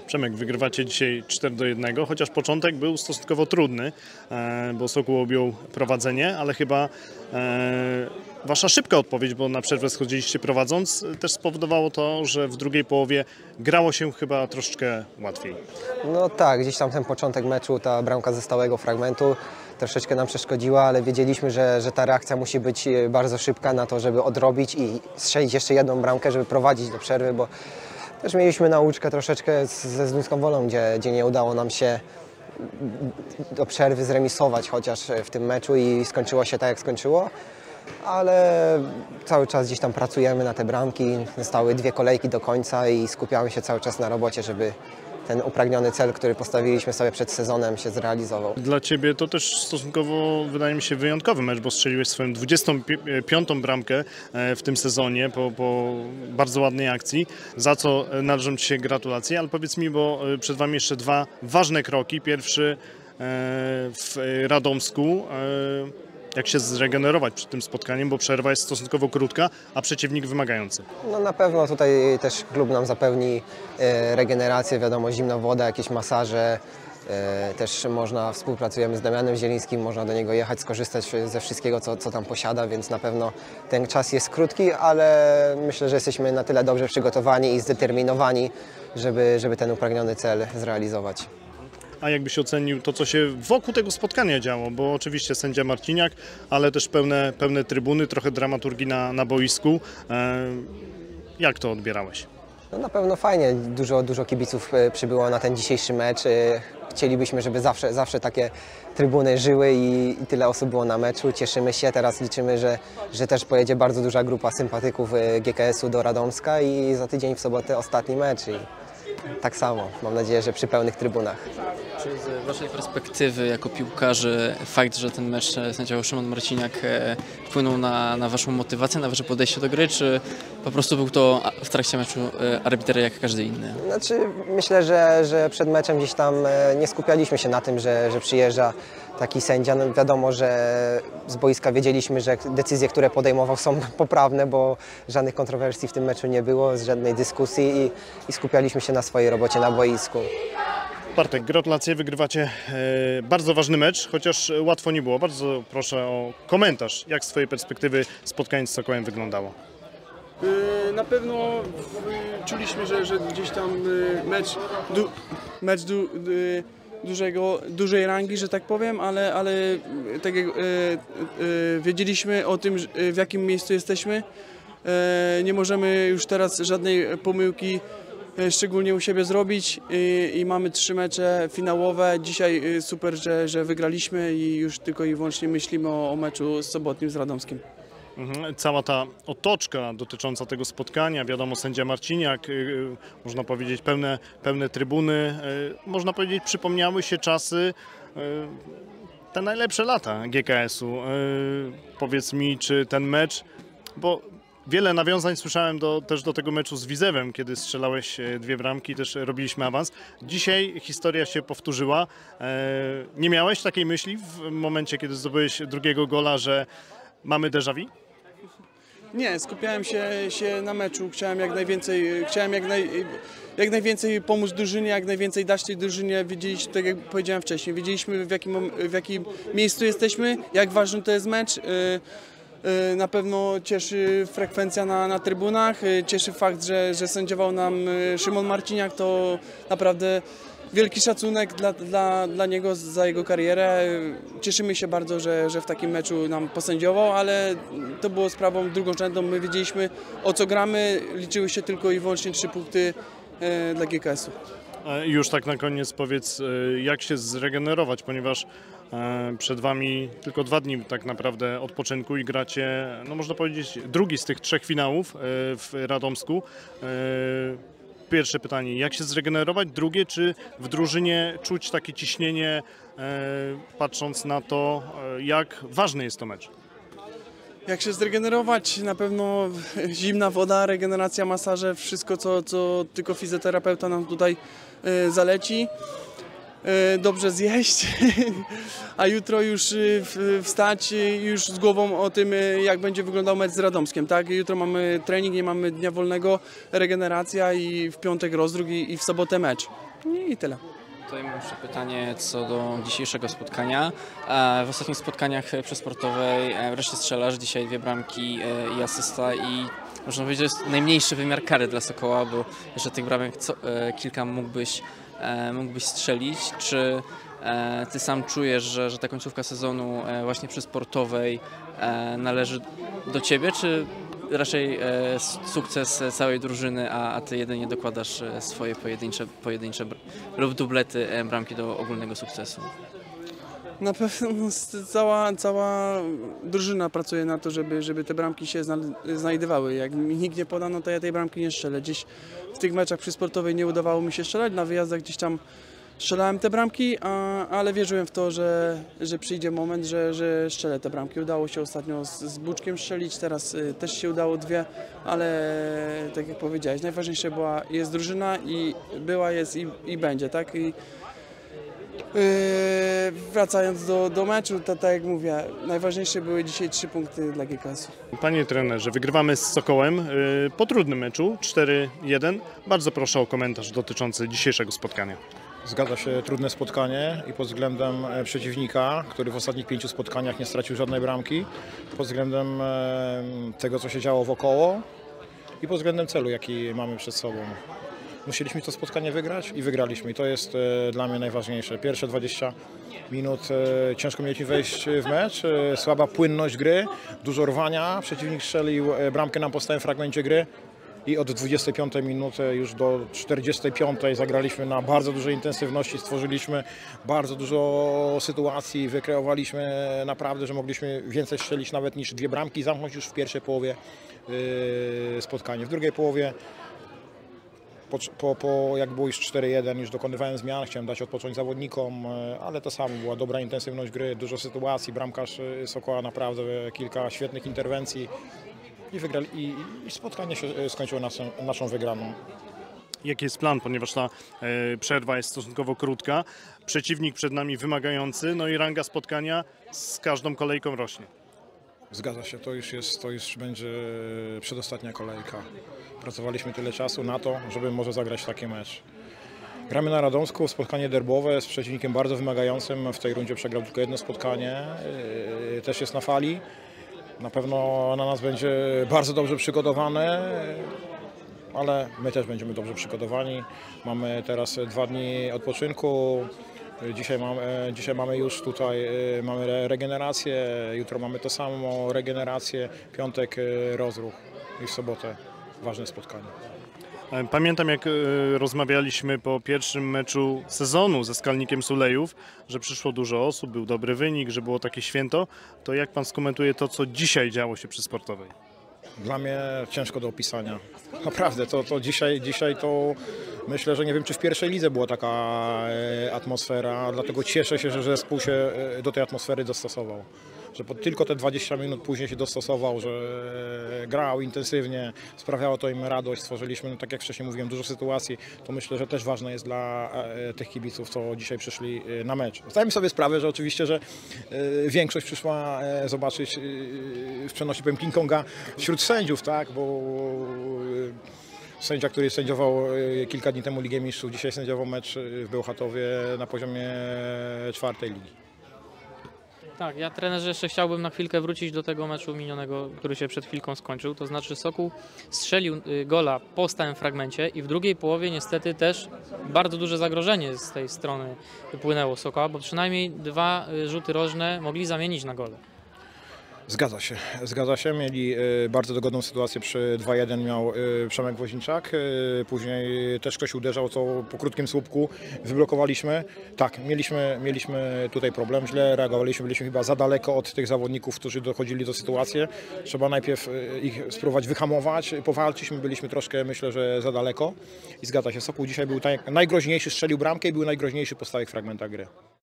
Przemek, wygrywacie dzisiaj 4-1, chociaż początek był stosunkowo trudny, bo Sokół objął prowadzenie, ale chyba wasza szybka odpowiedź, bo na przerwę schodziliście prowadząc, też spowodowało to, że w drugiej połowie grało się chyba troszeczkę łatwiej. No tak, gdzieś tam ten początek meczu, ta bramka ze stałego fragmentu troszeczkę nam przeszkodziła, ale wiedzieliśmy, że ta reakcja musi być bardzo szybka na to, żeby odrobić i strzelić jeszcze jedną bramkę, żeby prowadzić do przerwy, bo też mieliśmy nauczkę troszeczkę ze Zduńską Wolą, gdzie nie udało nam się do przerwy zremisować chociaż w tym meczu i skończyło się tak, jak skończyło. Ale cały czas gdzieś tam pracujemy na te bramki, zostały 2 kolejki do końca i skupiamy się cały czas na robocie, żeby ten upragniony cel, który postawiliśmy sobie przed sezonem, się zrealizował. Dla Ciebie to też stosunkowo, wydaje mi się, wyjątkowy mecz, bo strzeliłeś swoją 25. bramkę w tym sezonie po bardzo ładnej akcji, za co należą Ci się gratulacje, ale powiedz mi, bo przed Wami jeszcze 2 ważne kroki. Pierwszy w Radomsku. Jak się zregenerować przed tym spotkaniem, bo przerwa jest stosunkowo krótka, a przeciwnik wymagający? No na pewno tutaj też klub nam zapewni regenerację, wiadomo, zimna woda, jakieś masaże. Też współpracujemy z Damianem Zielińskim, można do niego jechać, skorzystać ze wszystkiego, co tam posiada, więc na pewno ten czas jest krótki, ale myślę, że jesteśmy na tyle dobrze przygotowani i zdeterminowani, żeby ten upragniony cel zrealizować. A jakbyś ocenił to, co się wokół tego spotkania działo, bo oczywiście sędzia Marciniak, ale też pełne trybuny, trochę dramaturgii na boisku. Jak to odbierałeś? No na pewno fajnie, dużo kibiców przybyło na ten dzisiejszy mecz. Chcielibyśmy, żeby zawsze takie trybuny żyły i tyle osób było na meczu. Cieszymy się, teraz liczymy, że też pojedzie bardzo duża grupa sympatyków GKS-u do Radomska i za tydzień w sobotę ostatni mecz. I tak samo, mam nadzieję, że przy pełnych trybunach. Czy z Waszej perspektywy jako piłkarzy fakt, że ten mecz sędziował Szymon Marciniak wpłynął na Waszą motywację, na Wasze podejście do gry, czy po prostu był to w trakcie meczu arbiter jak każdy inny? Znaczy, myślę, że przed meczem gdzieś tam nie skupialiśmy się na tym, że przyjeżdża taki sędzia. No wiadomo, że z boiska wiedzieliśmy, że decyzje, które podejmował, są poprawne, bo żadnych kontrowersji w tym meczu nie było, żadnej dyskusji i skupialiśmy się na swojej robocie na boisku. Bartek, gratulacje, wygrywacie bardzo ważny mecz, chociaż łatwo nie było. Bardzo proszę o komentarz, jak z Twojej perspektywy spotkanie z Sokołem wyglądało. Na pewno czuliśmy, że gdzieś tam mecz dużej rangi, że tak powiem, ale tak jak wiedzieliśmy o tym, w jakim miejscu jesteśmy. Nie możemy już teraz żadnej pomyłki szczególnie u siebie zrobić i mamy 3 mecze finałowe. Dzisiaj super, że wygraliśmy i już tylko i wyłącznie myślimy o meczu sobotnim z Radomskim. Cała ta otoczka dotycząca tego spotkania, wiadomo, sędzia Marciniak, można powiedzieć pełne trybuny, można powiedzieć, przypomniały się czasy, te najlepsze lata GKS-u. Powiedz mi, czy ten mecz, bo wiele nawiązań słyszałem też do tego meczu z Widzewem, kiedy strzelałeś 2 bramki, też robiliśmy awans. Dzisiaj historia się powtórzyła. Nie miałeś takiej myśli w momencie, kiedy zdobyłeś drugiego gola, że mamy déjà vu? Nie, skupiałem się na meczu, chciałem jak najwięcej pomóc drużynie, jak najwięcej dać tej drużynie. Wiedzieliśmy, tak jak powiedziałem wcześniej, wiedzieliśmy w jakim miejscu jesteśmy, jak ważny to jest mecz. Na pewno cieszy frekwencja na trybunach, cieszy fakt, że sędziował nam Szymon Marciniak, to naprawdę wielki szacunek dla niego za jego karierę. Cieszymy się bardzo, że w takim meczu nam posędziował, ale to było sprawą drugorzędną. My wiedzieliśmy, o co gramy, liczyły się tylko i wyłącznie 3 punkty dla GKS-u. Już tak na koniec powiedz, jak się zregenerować, ponieważ przed Wami tylko 2 dni tak naprawdę odpoczynku i gracie, no można powiedzieć, drugi z tych 3 finałów w Radomsku. Pierwsze pytanie, jak się zregenerować? Drugie, czy w drużynie czuć takie ciśnienie, patrząc na to, jak ważny jest to mecz? Jak się zregenerować? Na pewno zimna woda, regeneracja, masaże, wszystko co tylko fizjoterapeuta nam tutaj zaleci. Dobrze zjeść, a jutro już wstać już z głową o tym, jak będzie wyglądał mecz z Radomskiem. Tak? Jutro mamy trening, nie mamy dnia wolnego, regeneracja i w piątek rozdruk i w sobotę mecz. I tyle. Tutaj mam jeszcze pytanie co do dzisiejszego spotkania. W ostatnich spotkaniach przy sportowej wreszcie strzelasz, dzisiaj 2 bramki i asysta i można powiedzieć, że jest najmniejszy wymiar kary dla Sokoła, bo jeszcze tych bramek kilka mógłbyś strzelić. Czy ty sam czujesz, że ta końcówka sezonu właśnie przy sportowej należy do ciebie, czy raczej sukces całej drużyny, a ty jedynie dokładasz swoje pojedyncze lub dublety bramki do ogólnego sukcesu? Na pewno cała drużyna pracuje na to, żeby te bramki się znajdowały. Jak mi nikt nie poda, no to ja tej bramki nie strzelę. Gdzieś w tych meczach przy sportowej nie udawało mi się strzelać, na wyjazdach gdzieś tam strzelałem te bramki, ale wierzyłem w to, że przyjdzie moment, że strzelę te bramki. Udało się ostatnio z Buczkiem strzelić, teraz też się udało 2, ale tak jak powiedziałeś, najważniejsze jest drużyna i jest i będzie, tak? Wracając do meczu, to tak jak mówię, najważniejsze były dzisiaj 3 punkty dla GKS-u. Panie trenerze, wygrywamy z Sokołem po trudnym meczu 4-1. Bardzo proszę o komentarz dotyczący dzisiejszego spotkania. Zgadza się, trudne spotkanie i pod względem przeciwnika, który w ostatnich 5 spotkaniach nie stracił żadnej bramki, pod względem tego, co się działo wokoło i pod względem celu, jaki mamy przed sobą. Musieliśmy to spotkanie wygrać i wygraliśmy i to jest dla mnie najważniejsze. Pierwsze 20 minut ciężko mieliśmy wejść w mecz, słaba płynność gry, dużo rwania, przeciwnik strzelił bramkę nam po stałym fragmencie gry. I od 25 minuty już do 45 zagraliśmy na bardzo dużej intensywności, stworzyliśmy bardzo dużo sytuacji, wykreowaliśmy naprawdę, że mogliśmy więcej strzelić nawet niż 2 bramki i zamknąć już w pierwszej połowie spotkanie. W drugiej połowie, jak było już 4-1, już dokonywałem zmian, chciałem dać odpocząć zawodnikom, ale to samo, była dobra intensywność gry, dużo sytuacji, bramkarz Sokoła naprawdę kilka świetnych interwencji. I wygrali, i spotkanie się skończyło naszą wygraną. Jaki jest plan, ponieważ ta przerwa jest stosunkowo krótka, przeciwnik przed nami wymagający, no i ranga spotkania z każdą kolejką rośnie. Zgadza się, to już będzie przedostatnia kolejka. Pracowaliśmy tyle czasu na to, żeby może zagrać taki mecz. Gramy na Radomsku, spotkanie derbowe z przeciwnikiem bardzo wymagającym. W tej rundzie przegrał tylko 1 spotkanie, też jest na fali. Na pewno na nas będzie bardzo dobrze przygotowane, ale my też będziemy dobrze przygotowani. Mamy teraz 2 dni odpoczynku. Dzisiaj mamy już tutaj mamy regenerację, jutro mamy to samo, regenerację, piątek rozruch i w sobotę ważne spotkanie. Pamiętam, jak rozmawialiśmy po pierwszym meczu sezonu ze Skalnikiem Sulejów, że przyszło dużo osób, był dobry wynik, że było takie święto. To jak pan skomentuje to, co dzisiaj działo się przy sportowej? Dla mnie ciężko do opisania. Naprawdę, to dzisiaj to myślę, że nie wiem, czy w pierwszej lidze była taka atmosfera, dlatego cieszę się, że zespół się do tej atmosfery dostosował. Że tylko te 20 minut później się dostosował, że grał intensywnie, sprawiało to im radość, stworzyliśmy, no tak jak wcześniej mówiłem, dużo sytuacji, to myślę, że też ważne jest dla tych kibiców, co dzisiaj przyszli na mecz. Zdajemy sobie sprawę, że oczywiście, że większość przyszła zobaczyć w przenośni powiem King Konga wśród sędziów, tak, bo sędzia, który sędziował kilka dni temu Ligę Mistrzów, dzisiaj sędziował mecz w Bełchatowie na poziomie 4. ligi. Tak, ja trenerze jeszcze chciałbym na chwilkę wrócić do tego meczu minionego, który się przed chwilką skończył. To znaczy Sokół strzelił gola po stałym fragmencie i w drugiej połowie niestety też bardzo duże zagrożenie z tej strony wypłynęło Sokoła, bo przynajmniej 2 rzuty rożne mogli zamienić na gole. Zgadza się. Mieli bardzo dogodną sytuację przy 2-1 miał Przemek Woźniczak. Później też ktoś uderzał, co po krótkim słupku wyblokowaliśmy. Tak, mieliśmy tutaj problem, źle reagowaliśmy, byliśmy chyba za daleko od tych zawodników, którzy dochodzili do sytuacji. Trzeba najpierw ich spróbować wyhamować, powalczyć, my byliśmy troszkę, myślę, że za daleko. I zgadza się, Sokół dzisiaj był najgroźniejszy, strzelił bramkę i był najgroźniejszy po stałych fragmentach gry.